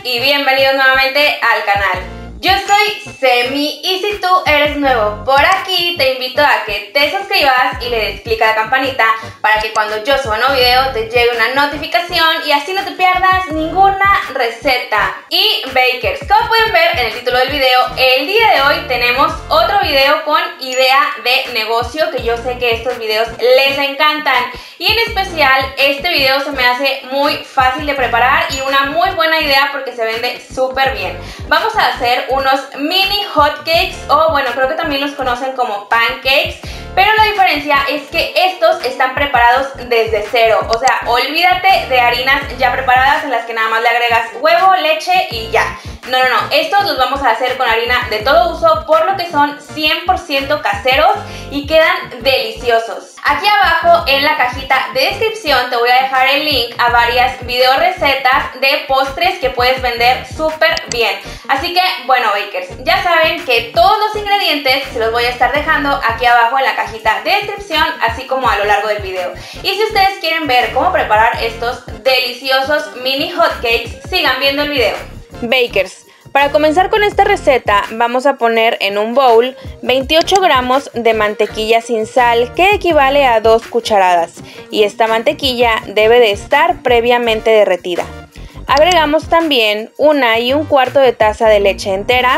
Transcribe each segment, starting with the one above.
y bienvenidos nuevamente al canal. Yo soy Semi y si tú eres nuevo por aquí te invito a que te suscribas y le des clic a la campanita para que cuando yo suba un nuevo video te llegue una notificación y así no te pierdas ninguna receta. Y bakers, como pueden ver en el título del video, el día de hoy tenemos otro video con idea de negocio, que yo sé que estos videos les encantan y en especial este video se me hace muy fácil de preparar y una muy buena idea porque se vende súper bien. Vamos a hacer unos mini hotcakes, o bueno, creo que también los conocen como pancakes, pero la diferencia es que estos están preparados desde cero, o sea, olvídate de harinas ya preparadas en las que nada más le agregas huevo, leche y ya. No, estos los vamos a hacer con harina de todo uso, por lo que son 100% caseros y quedan deliciosos. Aquí abajo en la cajita de descripción te voy a dejar el link a varias video recetas de postres que puedes vender súper bien. Así que, bueno, bakers, ya saben que todos los ingredientes se los voy a estar dejando aquí abajo en la cajita de descripción, así como a lo largo del video. Y si ustedes quieren ver cómo preparar estos deliciosos mini hotcakes, sigan viendo el video. Bakers, para comenzar con esta receta vamos a poner en un bowl 28 gramos de mantequilla sin sal, que equivale a 2 cucharadas, y esta mantequilla debe de estar previamente derretida. Agregamos también 1 1/4 de taza de leche entera,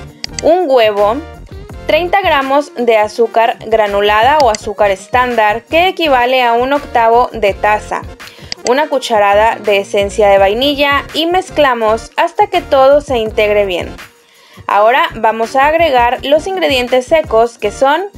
un huevo, 30 gramos de azúcar granulada o azúcar estándar, que equivale a 1/8 de taza, una cucharada de esencia de vainilla y mezclamos hasta que todo se integre bien. Ahora vamos a agregar los ingredientes secos, que son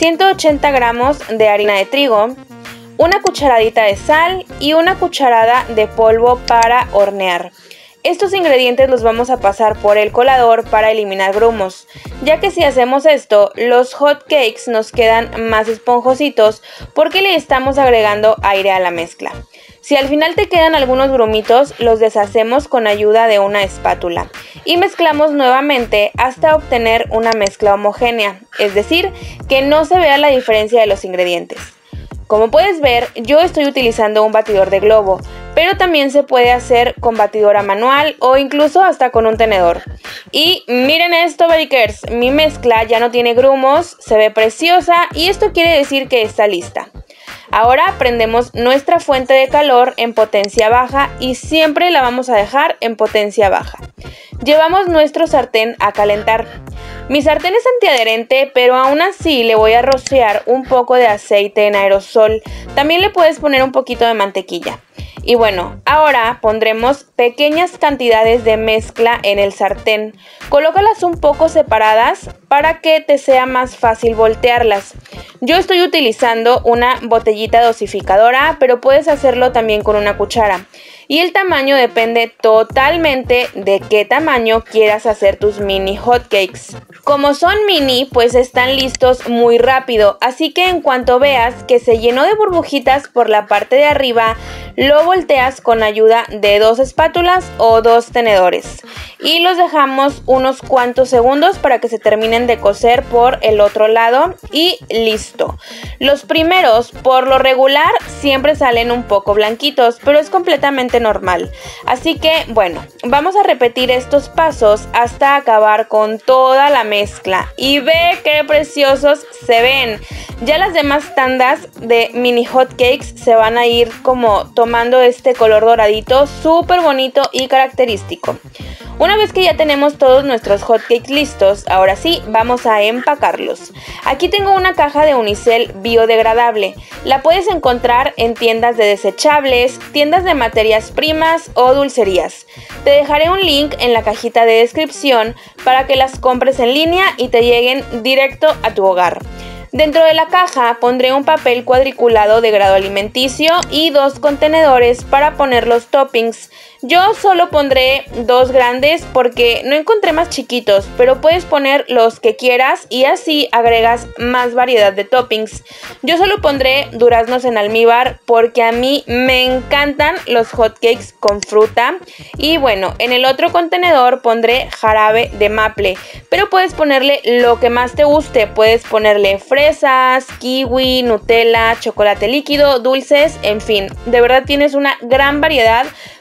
180 gramos de harina de trigo, una cucharadita de sal y una cucharada de polvo para hornear. Estos ingredientes los vamos a pasar por el colador para eliminar grumos, ya que si hacemos esto, los hot cakes nos quedan más esponjositos porque le estamos agregando aire a la mezcla. Si al final te quedan algunos grumitos, los deshacemos con ayuda de una espátula y mezclamos nuevamente hasta obtener una mezcla homogénea, es decir, que no se vea la diferencia de los ingredientes. Como puedes ver, yo estoy utilizando un batidor de globo, pero también se puede hacer con batidora manual o incluso hasta con un tenedor. Y miren esto, bakers, mi mezcla ya no tiene grumos, se ve preciosa y esto quiere decir que está lista. Ahora prendemos nuestra fuente de calor en potencia baja y siempre la vamos a dejar en potencia baja. Llevamos nuestro sartén a calentar. Mi sartén es antiadherente, pero aún así le voy a rociar un poco de aceite en aerosol. También le puedes poner un poquito de mantequilla. Y bueno, ahora pondremos pequeñas cantidades de mezcla en el sartén. Colócalas un poco separadas para que te sea más fácil voltearlas. Yo estoy utilizando una botellita dosificadora, pero puedes hacerlo también con una cuchara. Y el tamaño depende totalmente de qué tamaño quieras hacer tus mini hotcakes. Como son mini, pues están listos muy rápido, así que en cuanto veas que se llenó de burbujitas por la parte de arriba, lo volteas con ayuda de 2 espátulas o 2 tenedores y los dejamos unos cuantos segundos para que se terminen de cocer por el otro lado y listo. Los primeros, por lo regular, siempre salen un poco blanquitos, pero es completamente normal. Así que, bueno, vamos a repetir estos pasos hasta acabar con toda la mezcla y ve qué preciosos se ven. Ya las demás tandas de mini hotcakes se van a ir como tomando este color doradito súper bonito y característico. Una vez que ya tenemos todos nuestros hotcakes listos, ahora sí vamos a empacarlos. Aquí tengo una caja de unicel biodegradable. La puedes encontrar en tiendas de desechables, tiendas de materias primas o dulcerías. Te dejaré un link en la cajita de descripción para que las compres en línea y te lleguen directo a tu hogar. Dentro de la caja pondré un papel cuadriculado de grado alimenticio y 2 contenedores para poner los toppings. Yo solo pondré 2 grandes porque no encontré más chiquitos, pero puedes poner los que quieras y así agregas más variedad de toppings. Yo solo pondré duraznos en almíbar porque a mí me encantan los hotcakes con fruta. Y bueno, en el otro contenedor pondré jarabe de maple, pero puedes ponerle lo que más te guste. Puedes ponerle fresas, kiwi, Nutella, chocolate líquido, dulces, en fin. De verdad tienes una gran variedad para colocar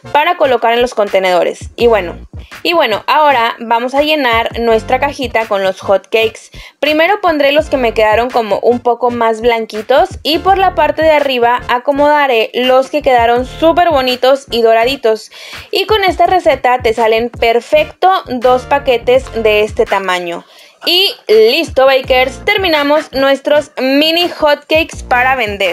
colocar en los contenedores. Y bueno, ahora vamos a llenar nuestra cajita con los hot cakes. Primero pondré los que me quedaron como un poco más blanquitos y por la parte de arriba acomodaré los que quedaron súper bonitos y doraditos. Y con esta receta te salen perfecto 2 paquetes de este tamaño. Y listo, bakers, terminamos nuestros mini hot cakes para vender.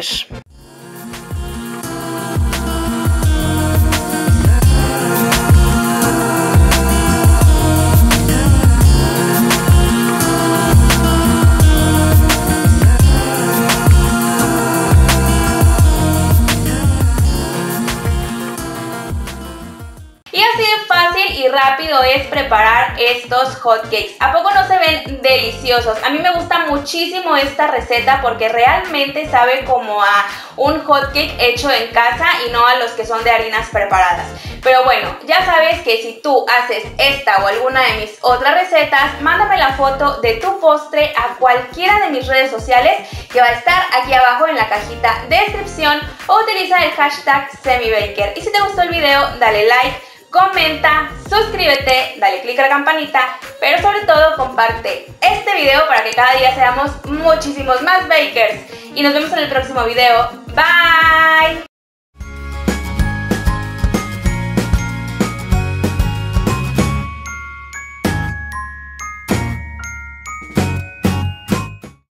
Y así de fácil y rápido es preparar estos hotcakes. ¿A poco no se ven deliciosos? A mí me gusta muchísimo esta receta porque realmente sabe como a un hotcake hecho en casa y no a los que son de harinas preparadas. Pero bueno, ya sabes que si tú haces esta o alguna de mis otras recetas, mándame la foto de tu postre a cualquiera de mis redes sociales que va a estar aquí abajo en la cajita de descripción o utiliza el hashtag SemiBaker. Y si te gustó el video, dale like, comenta, suscríbete, dale click a la campanita, pero sobre todo comparte este video para que cada día seamos muchísimos más bakers. Y nos vemos en el próximo video. Bye.